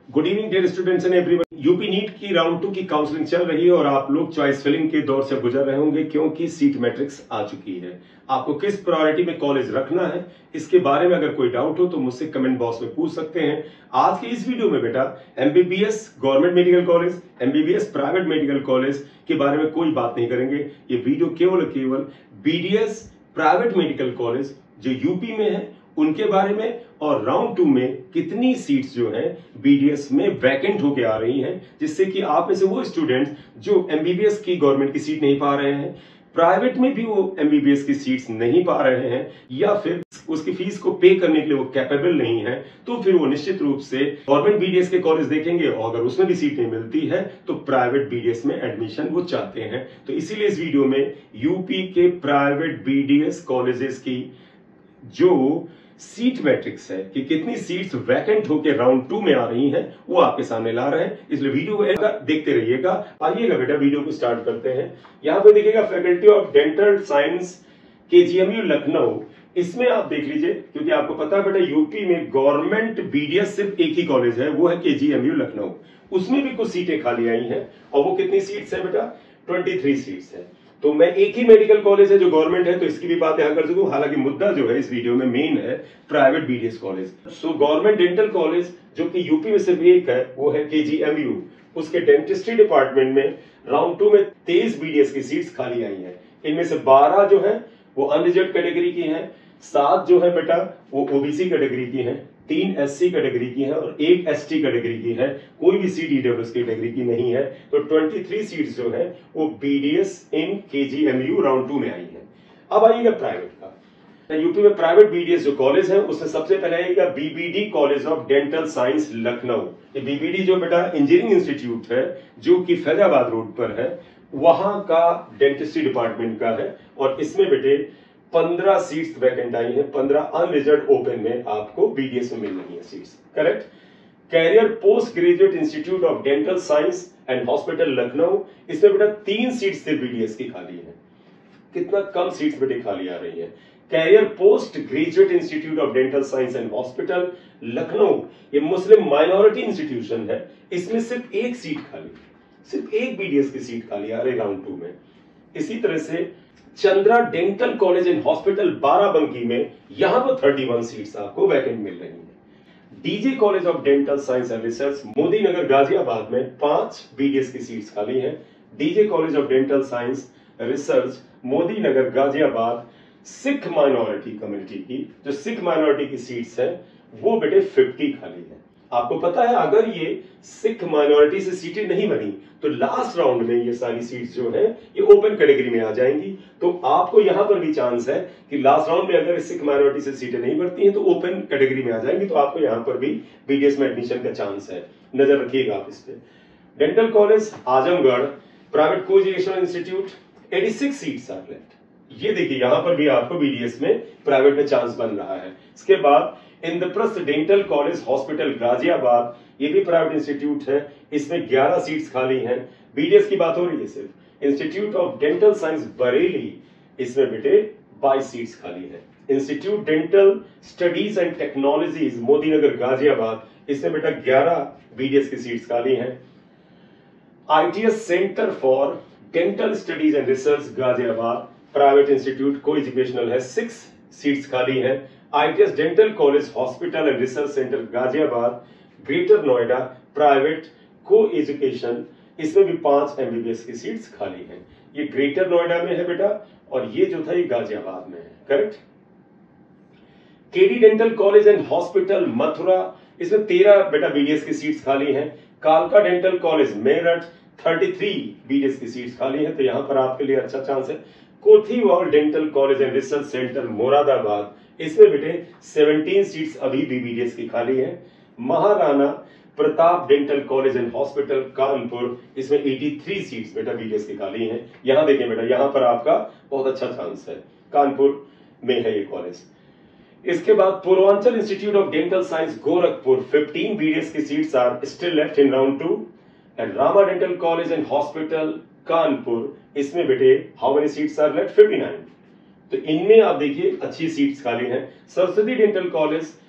Good evening dear students and everyone. UP NEET की round 2 की counselling चल रही है और आप लोग चॉइस फिलिंग के दौर से गुजर रहे होंगे क्योंकि सीट मैट्रिक्स आ चुकी है। आपको किस प्रायोरिटी में कॉलेज रखना है इसके बारे में अगर कोई डाउट हो तो मुझसे कमेंट बॉक्स में पूछ सकते हैं। आज की इस वीडियो में बेटा MBBS government medical college, MBBS private medical college के बारे में कोई बात नहीं करेंगे। ये वीडियो केवल बीडीएस प्राइवेट मेडिकल कॉलेज जो यूपी में है उनके बारे में और राउंड 2 में कितनी सीट्स जो है बीडीएस में वैकेंट होके आ रही हैं, जिससे कि आप में से वो स्टूडेंट्स जो एमबीबीएस की गवर्नमेंट की सीट नहीं पा रहे हैं, प्राइवेट में भी वो एमबीबीएस की सीट्स नहीं पा रहे हैं या फिर उसकी फीस को पे करने के लिए वो कैपेबल नहीं है, तो फिर वो निश्चित रूप से गवर्नमेंट बीडीएस के कॉलेज देखेंगे और अगर उसमें भी सीट नहीं मिलती है तो प्राइवेट बीडीएस में एडमिशन वो चाहते हैं। तो इसीलिए इस वीडियो में यूपी के प्राइवेट बीडीएस कॉलेजेस की जो सीट मैट्रिक्स है कि कितनी सीट्स वैकेंट होकर राउंड 2 में आ रही हैं वो आपके सामने ला रहे हैं, इसलिए वीडियो को देखते रहिएगा। आइएगा बेटा वीडियो को स्टार्ट करते हैं। यहां पे देखिएगा faculty of dental science KGMU Lucknow, इसमें आप देख लीजिए क्योंकि आपको पता है बेटा यूपी में गवर्नमेंट बीडीएस सिर्फ एक ही कॉलेज है, वो है केजीएमयू लखनऊ। उसमें भी कुछ सीटें खाली आई हैं और वो कितनी सीट्स है बेटा 23 सीट्स है। तो मैं एक ही मेडिकल कॉलेज है जो गवर्नमेंट है तो इसकी भी बात यहां कर सकूं, हालांकि मुद्दा जो है इस वीडियो में मेन है private BDS college. So government dental college जो कि यूपी में सिर्फ एक है वो है केजीएमयू, उसके डेंटिस्ट्री डिपार्टमेंट में राउंड 2 में 23 बीडीएस की सीट्स खाली आई हैं। इनमें से 12 जो है वो अनरिजर्व कैटेगरी की हैं, 7 जो है बेटा वो ओबीसी कैटेगरी की हैं, 3 एससी कैटेगरी की है और 1 एसटी कैटेगरी की है, कोई भी सीडीडब्ल्यूएस कैटेगरी की नहीं है। तो 23 सीट्स जो है वो बीडीएस इन केजीएमयू राउंड 2 में आई है। अब आइएगा प्राइवेट का। यूपी में प्राइवेट बीडीएस जो कॉलेज है उसमें सबसे पहले आएगा BBD college of dental science Lucknow. ये बीबीडी जो बेटा इंजीनियरिंग इंस्टीट्यूट है जो कि फैजाबाद रोड पर है, वहां का डेंटिस्ट्री डिपार्टमेंट का है और इसमें बेटे 15 सीट्स वैकेंट आई हैं, 15 अनरिजर्व ओपन में आपको बीडीएस में मिल रही है seats. Correct. Career post graduate institute of dental science and hospital Lucknow, इसमें बेटा 3 सीट्स से बीडीएस की खाली है। कितना कम सीट्स बेटे खाली आ रही है। Career post graduate institute of dental science and hospital Lucknow, ये मुस्लिम माइनॉरिटी इंस्टीट्यूशन है, इसमें सिर्फ एक सीट खाली, सिर्फ एक बीडीएस की सीट खाली आ रही राउंड 2 में। इसी तरह से Chandra dental college and hospital Barabanki में यहां पर 31 सीट्स आपको वैकेंट मिल रही हैं। DJ college of dental science and research Modi Nagar Ghaziabad में 5 बीडीएस की सीट्स खाली हैं। DJ college of dental science research Modi Nagar Ghaziabad Sikh minority community की, जो सिख माइनॉरिटी की सीट्स है वो बेटे 50 खाली है। आपको पता है अगर ये सिख माइनॉरिटी से सीटें नहीं बनी तो लास्ट राउंड में ये सारी सीट्स जो है ये ओपन कैटेगरी में आ जाएंगी। तो आपको यहां पर भी चांस है कि लास्ट राउंड में अगर सिख माइनॉरिटी से सीटें नहीं बढ़ती हैं तो ओपन कैटेगरी में आ जाएंगी, तो आपको यहां पर भी बीडीएस में एडमिशन का चांस है, नजर रखिएगा आप इस पे। Dental college Azamgarh private coeducational institute 86 seats are left. ये देखिए यहां पर भी आपको बीडीएस में प्राइवेट में चांस बन रहा है। इसके बाद Indraprastha dental college hospital Ghaziabad, ये भी प्राइवेट इंस्टीट्यूट है, इसमें 11 सीट्स खाली हैं। बीडीएस की बात हो रही है सिर्फ। Institute of dental science Bareilly, इसमें बेटे 22 सीट्स खाली है। Institute dental studies and technologies Modinagar Ghaziabad, इसमें बेटा 11 बीडीएस की सीट्स खाली हैं। ITS centre for dental studies and research Ghaziabad private institute coeducational है, 6 सीट्स खाली हैं। ITS dental college hospital and research centre Ghaziabad greater Noida private coeducation, इसमें भी 5 एमबीबीएस की सीट्स खाली हैं। ये ग्रेटर नोएडा में है बेटा और ये जो था ये गाजियाबाद में है। Correct. KD dental college and hospital Mathura, इसमें 13 बेटा बीडीएस की सीट्स खाली हैं। कालका डेंटल कॉलेज मेरठ 33 बीडीएस की सीट्स खाली हैं, तो यहां पर आपके लिए अच्छा चांस है। Kothiwal dental college and research centre Moradabad, इसमें बेटे 17 सीट्स अभी भी बीडीएस की खाली है। Maharana Pratap dental college and hospital Kanpur, इसमें 83 सीट्स बेटा बीडीएस की खाली हैं। यहां देखिए बेटा यहां पर आपका बहुत अच्छा चांस है, कानपुर में है ये कॉलेज। इसके बाद Purvanchal institute of dental science Gorakhpur 15 BDS की seats are still left in round 2 and Rama dental college and hospital Kanpur, इसमें बेटे how many seats are left 59। तो इनमें आप देखिए अच्छी सीट्स खाली हैं। Saraswati dental college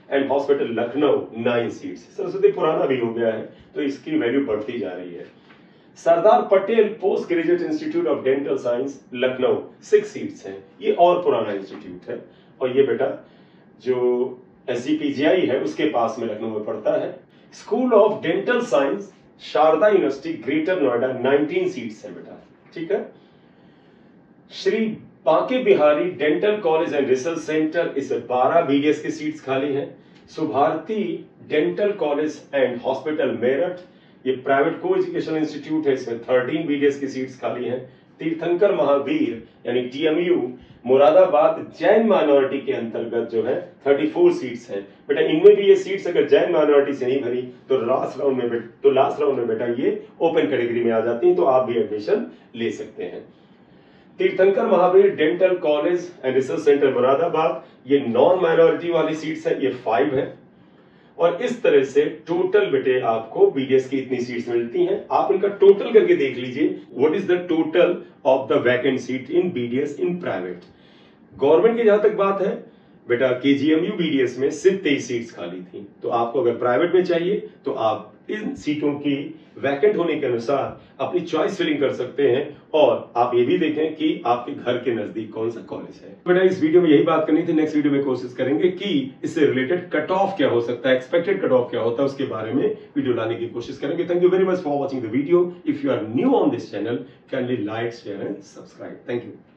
and hospital Lucknow 9 seats. Saraswati पुराना भी हो गया है तो इसकी वैल्यू बढ़ती जा रही है। Sardar Patel post graduate institute of dental science Lucknow 6 seats हैं, ये और पुराना इंस्टीट्यूट है और ये बेटा जो SGPGI है उसके पास में लखनऊ में पड़ता है। School of dental science Sharda university greater Noida 19 seats है बेटा, ठीक है। Shri Banke Bihari dental college and research centre, इसमें 12 BDS की सीट्स खाली हैं। Subharti dental college and hospital Meerut, ये प्राइवेट को एजुकेशन इंस्टीट्यूट है, इसमें 13 BDS की सीट्स खाली हैं। तीर्थंकर महावीर यानी TMU मुरादाबाद जैन माइनॉरिटी के अंतर्गत जो है 34 सीट्स हैं बेटा। इनमें भी ये सीट्स अगर जैन माइनॉरिटी से नहीं भरी तो लास्ट राउंड में बेटा ये ओपन कैटेगरी में आ जाती हैं, तो आप भी एडमिशन ले सकते हैं। Tirthankar Mahavir dental college and research centre Moradabad, ये नॉन माइनॉरिटी वाली सीट्स है, ये 5 है। और इस तरह से टोटल बेटे आपको BDS की इतनी सीट्स मिलती हैं। आप इनका टोटल करके देख लीजिए, what is the total of the vacant seat in BDS in private. Government की जहां तक बात है बेटा, KGMU BDS में सिर्फ 23 सीट्स खाली थी, तो आपको अगर प्राइवेट में चाहिए तो आप इन सीटों की वैकेंट होने के अनुसार अपनी चॉइस फिलिंग कर सकते हैं। और आप ये भी देखें कि आपके घर के नजदीक कौन सा कॉलेज है। बेटा इस वीडियो में यही बात करनी थी, नेक्स्ट वीडियो में कोशिश करेंगे कि इससे रिलेटेड कट ऑफ क्या हो सकता है, एक्सपेक्टेड कट ऑफ क्या होता है, उसके बारे में वीडियो लाने की कोशिश करेंगे। Thank you very much for watching the video. If you are new on this channel, kindly like, share and subscribe. Thank you.